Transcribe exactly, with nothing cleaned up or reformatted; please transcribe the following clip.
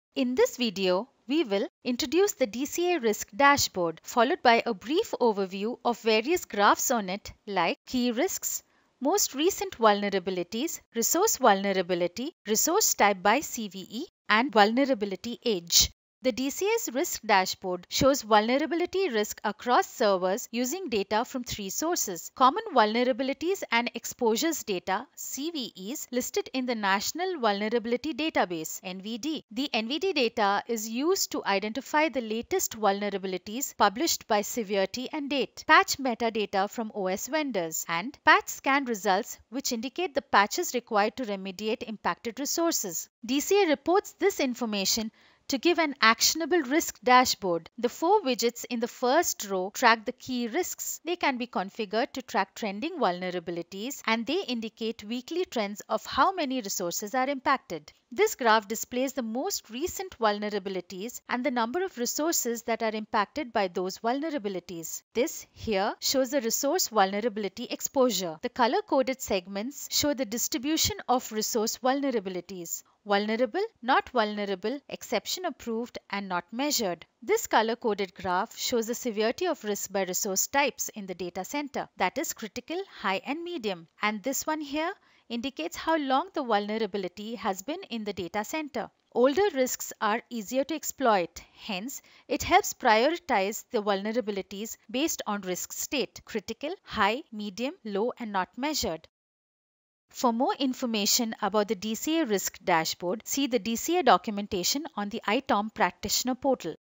In this video, we will introduce the D C A Risk Dashboard, followed by a brief overview of various graphs on it like key risks, most recent vulnerabilities, resource vulnerability, resource type by C V E, and vulnerability age. The D C A's risk dashboard shows vulnerability risk across servers using data from three sources: common vulnerabilities and exposures data C V Es listed in the National Vulnerability Database N V D. The N V D data is used to identify the latest vulnerabilities published by severity and date, patch metadata from O S vendors, and patch scan results which indicate the patches required to remediate impacted resources. D C A reports this information to give an actionable risk dashboard. The four widgets in the first row track the key risks. They can be configured to track trending vulnerabilities, and they indicate weekly trends of how many resources are impacted. This graph displays the most recent vulnerabilities and the number of resources that are impacted by those vulnerabilities. This here shows the resource vulnerability exposure. The color-coded segments show the distribution of resource vulnerabilities: vulnerable, not vulnerable, exception approved, and not measured. This color-coded graph shows the severity of risk by resource types in the data center, that is critical, high, and medium. And this one here indicates how long the vulnerability has been in the data center. Older risks are easier to exploit, hence it helps prioritize the vulnerabilities based on risk state: critical, high, medium, low, and not measured. For more information about the D C A Risk Dashboard, see the D C A documentation on the I TOM Practitioner portal.